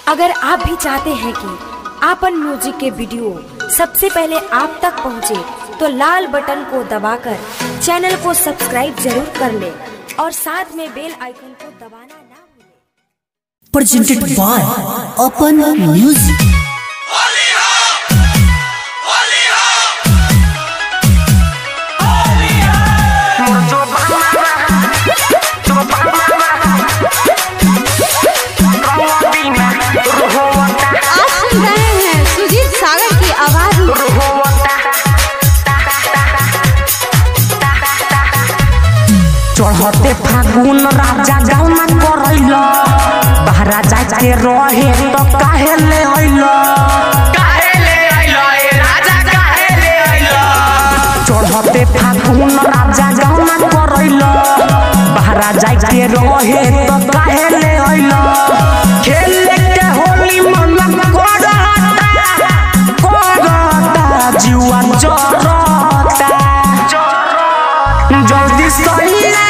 अगर आप भी चाहते हैं कि आपन म्यूजिक के वीडियो सबसे पहले आप तक पहुंचे, तो लाल बटन को दबाकर चैनल को सब्सक्राइब जरूर कर ले और साथ में बेल आइकन को दबाना ना भूलें। Presented by Apan music. चढ़ते फागुन राजा गाँव करैल बहरा जाके रहे तो काहे ले अइलो चढ़ते फागुन राजा गाँव करैल बहरा जाके रहे तो काहे ले अइलो खेले के होली मन करता जीवा जरता जल्दी सैया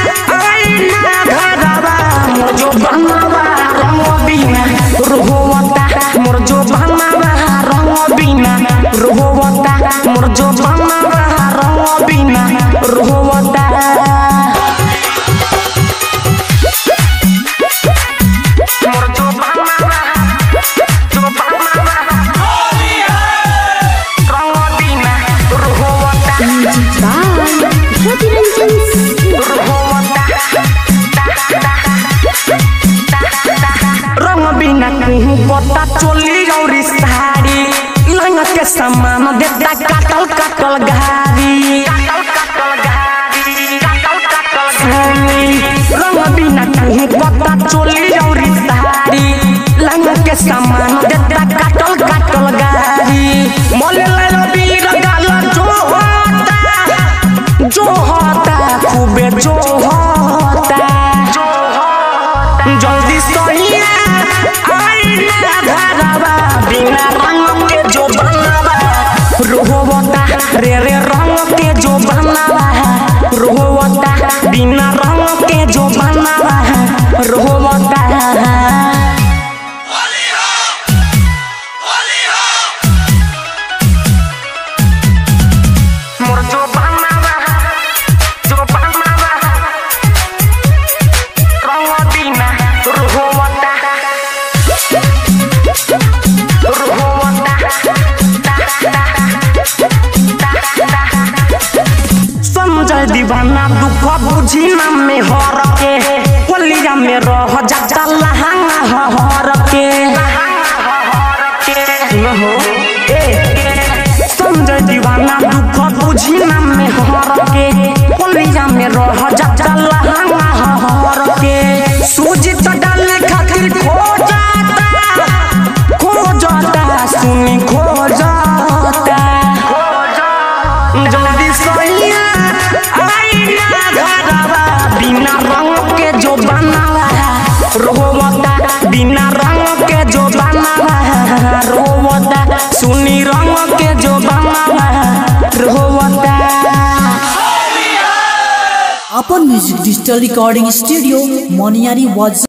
मोर जो बनवा रंग बिना रोवता मोर जो बनवा रंग बिना रोवता मोर जो बनवा रंग बिना रोवता मोर जो बनवा रंग बिना रोवता रंग बिना कहूँ पता चोली और साड़ी लंग के सामान देता काटल काटल गाड़ी रंग बिना कहूँ पता चोली और साड़ी लंग के सामान देता काटल काटल गाड़ी मोले बीर गाल जो होता खूबे जो होता जल्दी सैया बिना रंग के जो बनवा रोवता रे रंग के जो बनवा रोवता बिना रंग के जो बनवा रोवता मोर जो बनवा रंग बिना रोवता समझ दीवाना दुख बुझी ना में हर के कोलिया में रह जाता लहंगा हर के समझ दीवाना दुख बुझी ना में हर के कोलिया में रह जाता लहंगा हर के सूजी तो डालने खातिर खो जाता सुनी खो जाता जल्दी सैया बिना रंग के जो बनवा रोवता बिना रंग के जो बनवा रोवता सुनी रंग के जो बनवा रोवता। Apan music digital recording studio मोनियारी वाज।